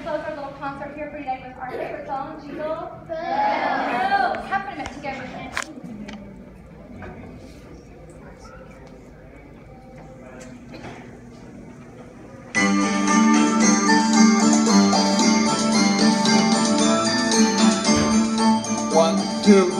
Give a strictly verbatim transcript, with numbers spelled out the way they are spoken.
close our little concert here for today with our favorite song, Jingle Bells. Have a minute to go with it. One, two,